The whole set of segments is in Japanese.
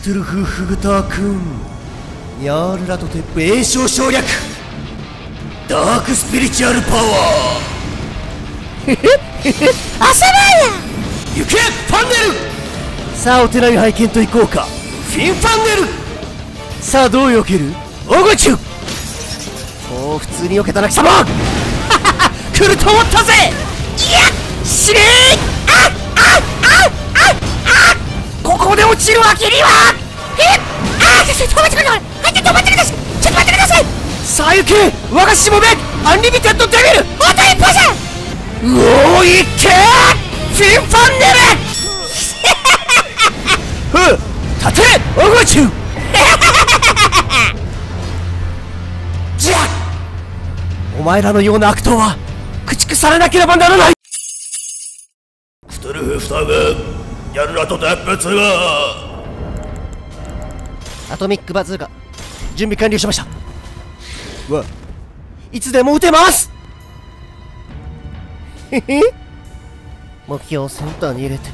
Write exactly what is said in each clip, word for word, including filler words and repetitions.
トゥルフ・フグター君、ニャールラとテップ炎症省略、ダークスピリチュアルパワー。へへへへ、焦らんや。行けファンネル。さあお寺に拝見と行こうか。フィンファンネル。さあどう避ける？大口中。おお、普通に避けたな貴様。来ると思ったぜ。いや死ねー。あっあっあっあっあっ、ここで落ちるわけには。えっ、あっ、ちょっと待ってください。はい、ちょっと待ってください。ちょっと待ってください。さあ行け我がしもべアンリミテッドデビル。あと一歩じゃ。うおー、いっけーフィンファンネル。ふう、立て大口中。じゃあお前らのような悪党は駆逐されなければならない。クトゥルフフタグニャルラとテップツがアトミックバズーカ準備完了しました。わ、いつでも撃てます。へへ、目標をセンターに入れて。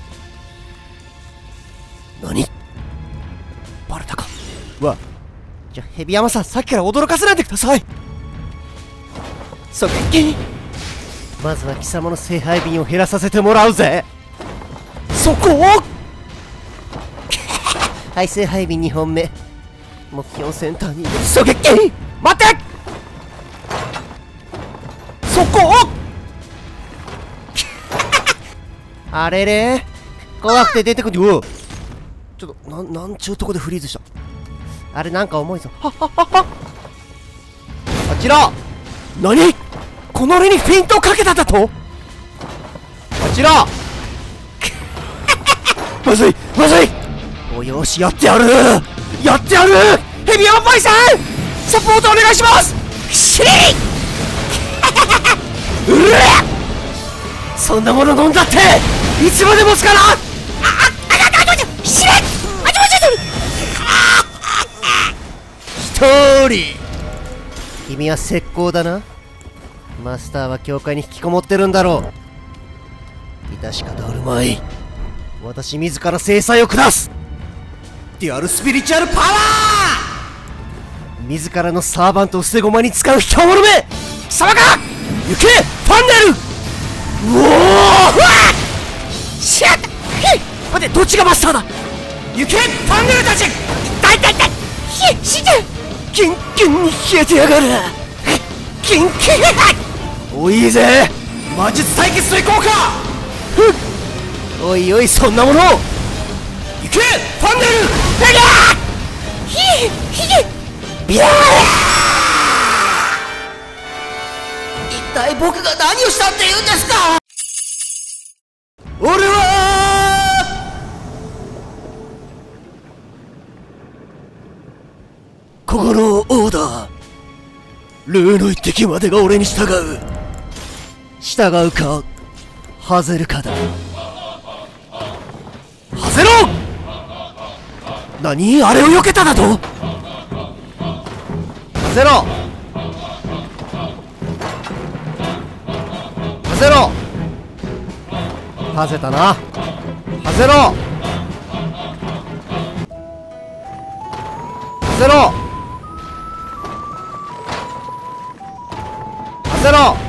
何バレたか。わ、じゃあヘビ山さん、さっきから驚かせないでください。そっけ、まずは貴様の聖杯便を減らさせてもらうぜ。そこをはい、聖杯便にほんめ、目標センターに狙撃。待って、そこをあれれ怖くて出てくる。うわ、ちょっとな、なんちゅうとこでフリーズした。あれなんか重いぞ。はっはっはっは。あちら何、この俺にフェイントをかけただと。あちらまずいまずい。お、よし、やってやるやってやる。ヘビヤンパイさんサポートお願いします。シリうれ、そんなもの飲んだっていつまでもつかな。ああああああ、シリあちょちょちょ一人。君は石膏だな。マスターは教会に引きこもってるんだろう。致し方あるまい。私自ら制裁を下す。デュアルスピリチュアルパワー。自らのサーバントを捨て駒に使う卑怯者め貴様か。行けファンネル。うおー、うわっしゃった。へい、待て、どっちがマスターだ。行けファンネルたち。痛い痛い痛い。ひえ、死んでキンキンに冷えてやがる。キンキンおいいぜ、魔術対決といこうか。ふっ、おいおい、そんなもの。行けファンネル。うりゃー、ひえひえ、ビャー。一体僕が何をしたって言うんですか。俺は心を王だ。ルーの一滴までが俺に従う。従うか外るかだ。外ろ。何、あれを避けただと。外ろ外ろ。外せたな。外ろ外ろ外ろ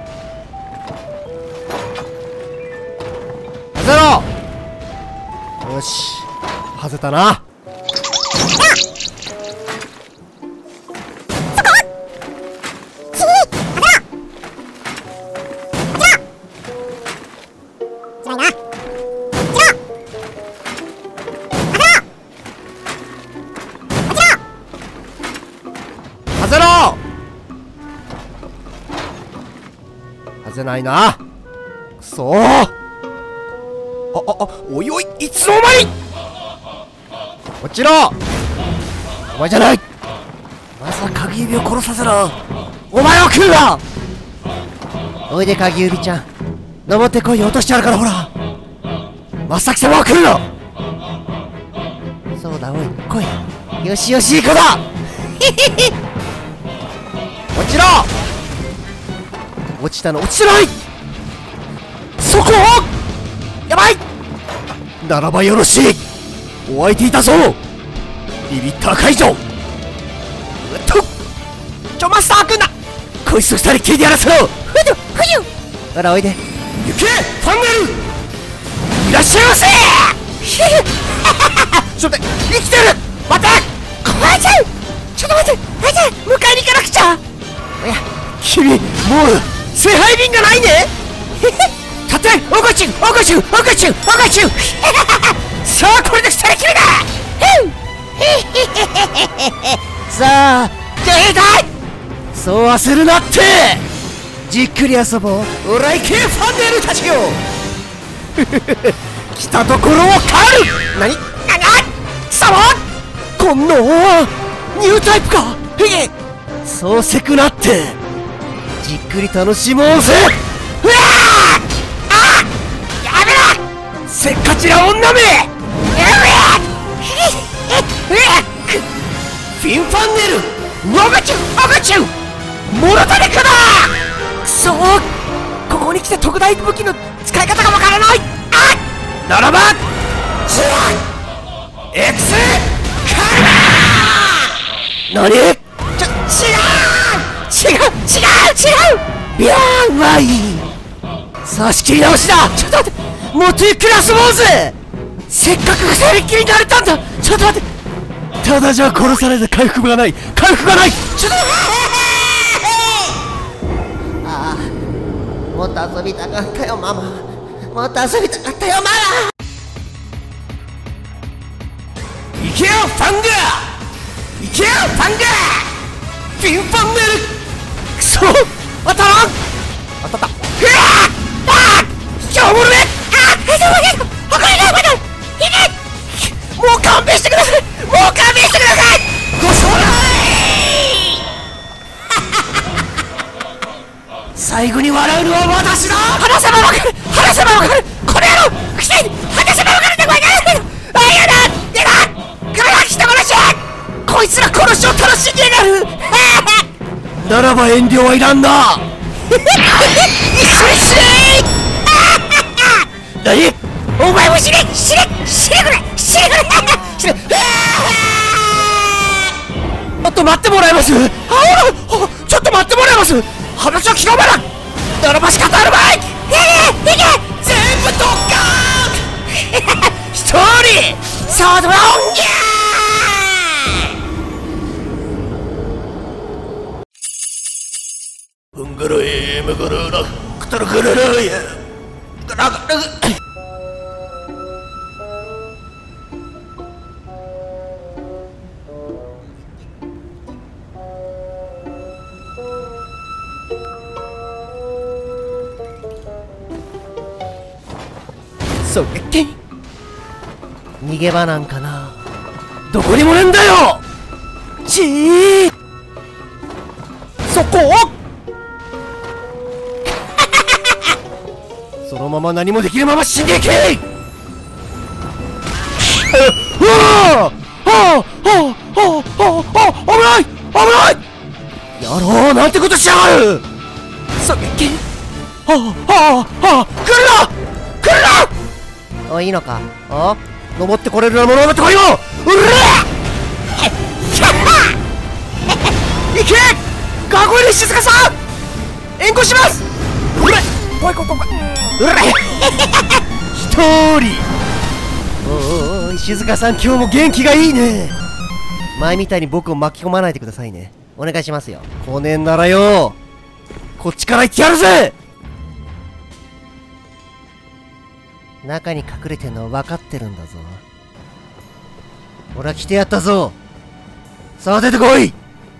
外ろ。よし、外せたな。外ろ外せないな。くそー。あああ、おいおい、いつの間に。落ちろ。お前じゃない。まさか鍵指を殺させろ。お前を食うな。おいで鍵指ちゃん、登ってこい。落としてあるから。ほら真っ先様を食うな。そうだ、おい来い。よしよし、いい子だ。落ちろ。落ちたの落ちてない。そこをやばい。ならばよろしい。 お相手いたぞ。ビビった解除。うっとちょマスターくんだ。こいつと二人きりでやらせろ。ふじゅふじゅほらおいで。行けファンネル。いらっしゃいませ。ちょっと生きてる。待て怖いちゃう。ちょっと待って待って迎えに行かなくちゃ。いや君もう聖杯便がないね。立ておこちゅうおこちゅうおこちゅうおこちゅうさあこれで二人きりだ。さあ出たい。そう焦るなって。じっくり遊ぼう。おらいけファンネルたちよ。来たところを狩る。何何貴様こんなニュータイプか。へえそうせくなってじっくり楽しもうぜ。うわあやめろせっかちな女め。フィンファンネルオガチュオガチュモロタニクだ。くそーここに来て特大武器の使い方がわからない。あっならばエクスカルバー。何ちょ違う違う違う違う。ビャーうまい。さあ仕切り直しだ。ちょっと待ってもっとゆっくり遊ぼうぜ。せっかく二人っきりになれたんだ。ちょっと待ってただじゃ殺されて回復がない回復がない。ちょっとああもっと遊びたかったよママ。もっと遊びたかったよママ。行けよファンガー行けよファンガーフィンファンネル。くそ当たらん当たった。うわあしょうもるめ。あっ大丈夫大丈夫他にないまだいけもう勘弁してくださいもう勘弁してください。ごそらい最後に笑うのは私だ。話せばわかる話せばわかるこの野郎くせに話せばわかるって声がある。あいやだやだ体が人殺しこいつら殺しを楽しんでやがる。ならば遠慮はいらんな。一緒に死ね何お前も死ね死ね死ねくれ死ねくれ死ね。ちょっと待ってもらえます。あほらちょっと待ってもらえます。話を聞かばなならば仕方あるまい。いけいけ全部ドッカーン一人ソードラオンギャーふんぐるいむぐるらくたるぐるるいぐらぐるそれって逃げ場なんかな。どこにもねえんだよ。ちーそこそのまま何もできるまま死んでいけ。うわああああああ危ない危ないやろうなんてことしやがる。それってはあはあはあ来るな来るな。あいいのか。あ登ってこれるようなものを持ってこいよ。うれいけガゴイル静香さん援護します。うれ怖い怖い怖い。うれ一人おーおい静香さん今日も元気がいいね。前みたいに僕を巻き込まないでくださいね。お願いしますよ。来ねえんならよこっちから行ってやるぜ。中に隠れてんのは分かってるんだぞ。俺は来てやったぞ。さあ出てこい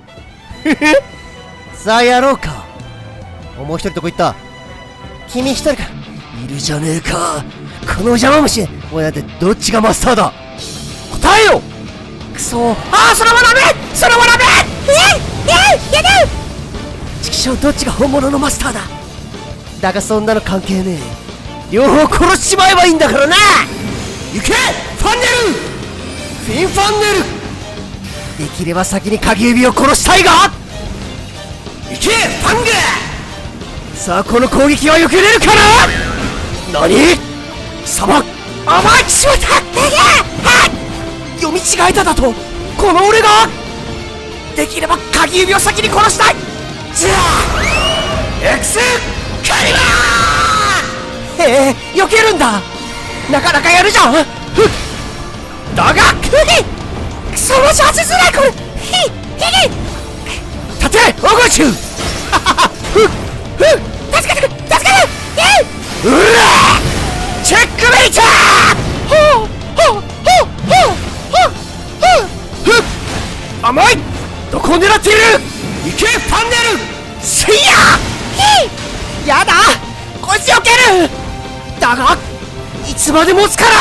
さあやろうか。おもう一人どこ行った。君一人かいるじゃねえかこの邪魔虫。おいだってどっちがマスターだ答えよ。くそああそれはダメそれはダメえっやだやだチキショウどっちが本物のマスターだ。だがそんなの関係ねえ。両方殺しちまえばいいんだからな。行けファンネルフィンファンネル。できれば先に影指を殺したいが。行けファング。さあこの攻撃は避けれるかな。何貴様甘いしまった。 読み違えただと。この俺ができれば鍵指を先に殺したい。じゃあ X カリバー。へえ、避けるんだ。なかなかやるじゃん。ふっだがくそマジ当てづらいこれ。ひひ立て大声中。ふっふっ助けて助けて。うらチェックメイト。ほうほうほうほうほうほうふっ甘い。どこを狙っている。行けファンネル。せいやひやだこいつ避ける。だがいつまで持つから。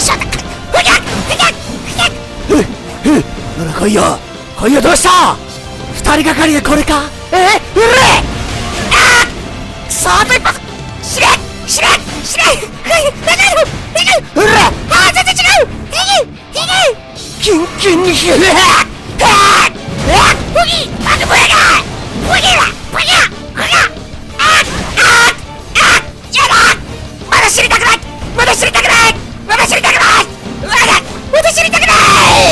ふっふっほら来いよ来いよ。どうした二人がかりでこれか。えうれあっくそあと一発。死ね死ね死ねうれああ全然違う。キンキンにひゅうふぎバグブレガブギラブギラブギラあっあっあっやだまだ知りたくないまだ知りたくないまだ知りたくないまだ知りたくない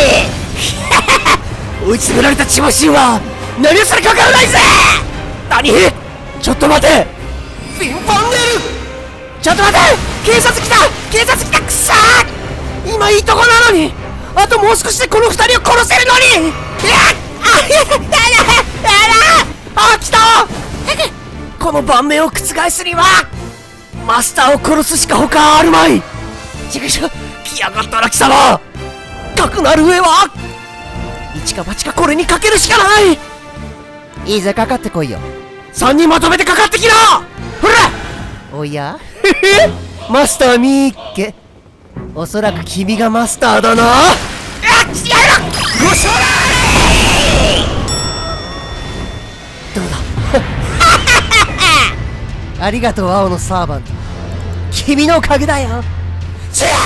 追い詰められたチマシンは何をするかわからないぜ。何ちょっと待てフィンファンネル。ちょっと待て警察来た警察来たくそー今いいとこなのにあともう少しでこの二人を殺せるのに。いやあやだやだやだあ来たこの盤面を覆すにはマスターを殺すしか他あるまい。ちくしょ来やがったな貴様。かくなる上は一か八かこれにかけるしかない。いいぜかかってこいよ。三人まとめてかかってきな。ほらおやマスターみーっけ。おそらく君がマスターだな。あっやめろごしょらーどうだありがとう青のサーバント。君のおかげだよ。せや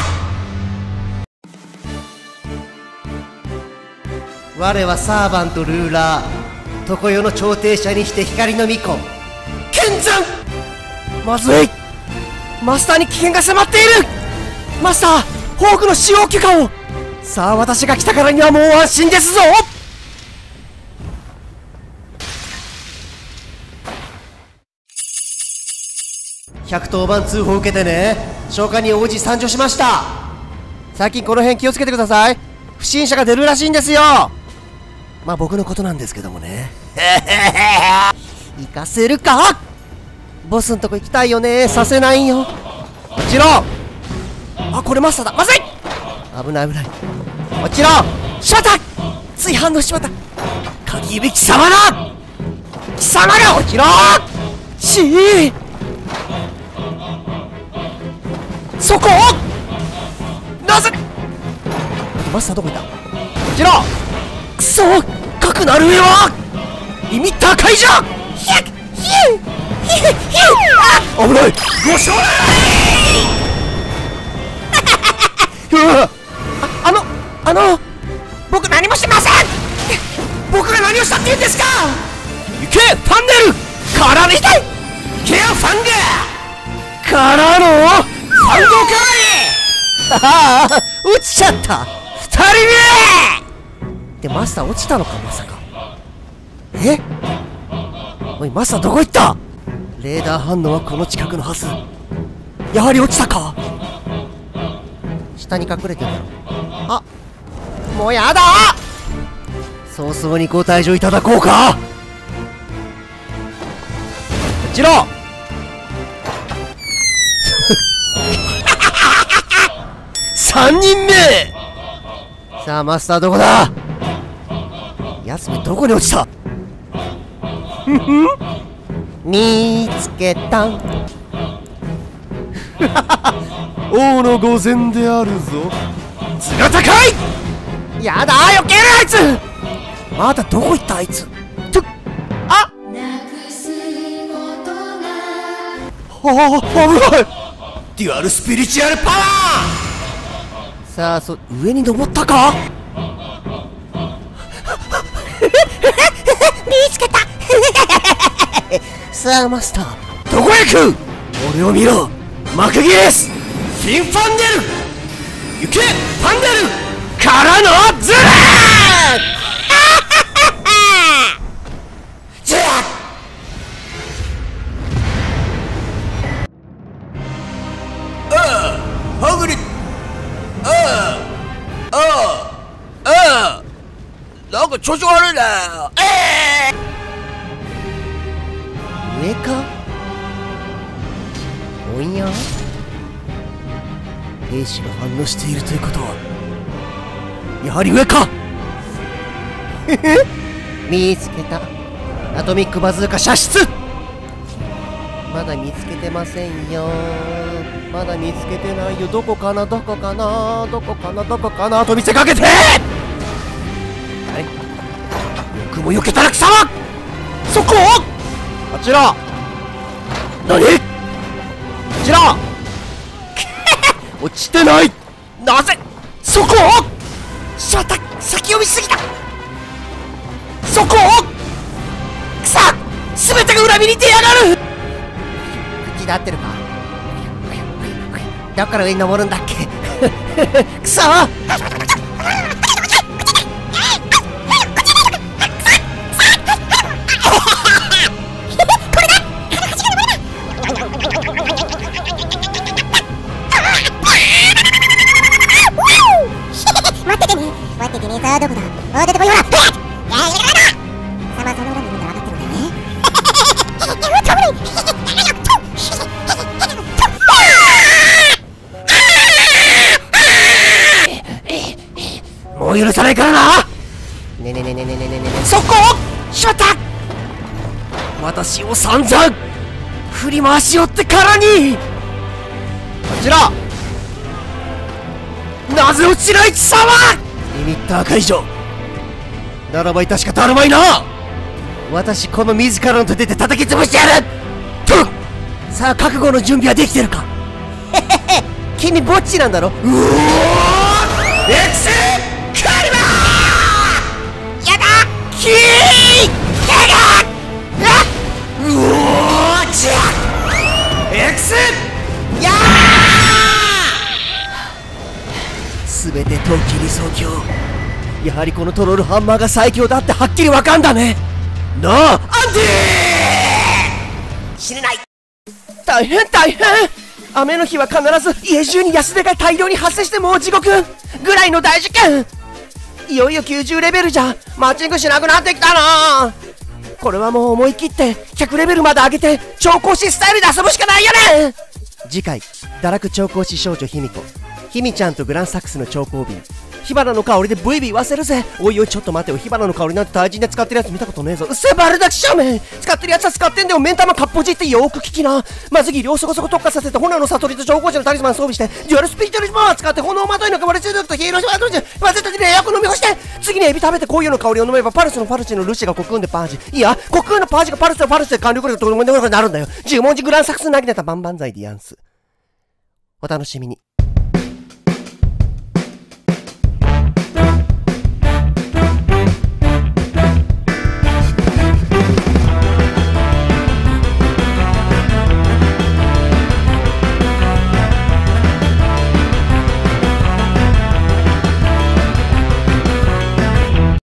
我はサーバントルーラー常世の調停者にして光の巫女剣山。まずいマスターに危険が迫っている。マスターホークの使用許可を。さあ私が来たからにはもう安心ですぞ。ひゃくとおばん通報を受けてね。消火に応じ参上しました。最近この辺気をつけてください。不審者が出るらしいんですよ。まあ僕のことなんですけどもね行かせるか。ボスんとこ行きたいよね。させないよ。もちろんあこれマスターだ。まずい危ない危ない。もちろんしまったつい反応しまった。鍵指貴様だ貴様がもちろんちーそこなぜマスターどこいた。もちろんくそかくなる上はリミッター解除。ひゃっひゅひゅひゅあ危ないごしょらーああのあの僕何もしてません。僕が何をしたって言うんですか。行けファンネルかられたい。行けよファンガーからのファンゴカーリ落ちちゃったふたりめで。マスター落ちたのかまさか。えおいマスターどこ行った。レーダー反応はこの近くのはず。やはり落ちたか。下に隠れてるだろ。あもうやだ早々にご退場いただこうか。もちろんさんにんめさあマスターどこだ。やつめどこに落ちたふふ見つけた王の御前であるぞ。図が高い。やだ避けるあいつ。まだどこ行ったあいつ。とあっはあ危ない。デュアルスピリチュアルパワー。さあそ上に登ったか見つけたさあマスターどこへ行く。俺を見ろマクギレスフィンファンネル。行けファンネルからのズラーズラーああハグリッああああああなんか調子悪いな。えー、上かおや兵士が反応しているということはやはり上か見つけた。アトミックバズーカ射出。まだ見つけてませんよ。まだ見つけてないよ。どこかなどこかなどこかなどこかなと見せかけて、あれよくも避けたら貴様そこあちら何こちら落ちてない。なぜそこしまった。先読みすぎた。そこくさ全てが裏目に出やがる。口で合ってるか。どっから上に登るんだっけくそ待っててね待っててねさあどこだあ出てこいほらいやいやださまその裏にいるんだ分かってるんだよねもう許さないからな。ねねねねねねねねそこしまった。私を散々振り回しよってからにこちらなぜ落ちない貴様。リミッター解除ならば致し方あるまいな。私この自らの手で叩き潰してやると。さあ覚悟の準備はできてるか。へへへ君ぼっちなんだろ。うおーエクセカリバーやだキーやだうおーちゃエクセやーすべて冬季理想郷。やはりこのトロールハンマーが最強だってはっきりわかんだね。なあアンディ死ねない。大変大変。雨の日は必ず家中に安手が大量に発生してもう地獄ぐらいの大事件。いよいよきゅうじゅうレベルじゃマッチングしなくなってきたな。これはもう思い切ってひゃくレベルまで上げて超高視スタイルで遊ぶしかないよね。次回堕落超高視少女卑弥呼ひみちゃんとグランサックスの超高瓶火花の香りでブイビー言わせるぜ。おいおいちょっと待てよ。火花の香りなんて対人で使ってるやつ見たことねえぞ。うっせえバルダキ正面使ってるやつは使ってんだよ。目ん玉かっぽじってよーく聞きな。まずぎ両そこそこ特化させて炎の悟りと超高視のタリスマン装備してデュアルスピリチュアルジモンを使って炎まといのかれ中毒とヒーローシマートジュ混ぜたてにエアコン飲み干して次にエビ食べて紅葉の香りを飲めばパルスのパルチのルシがコクーンでパージいやコクーンのパージがパルスのパルスで完了力とともになるんだよ。十文字グランサックス投げてたバンバンザイディアンス。お楽しみに。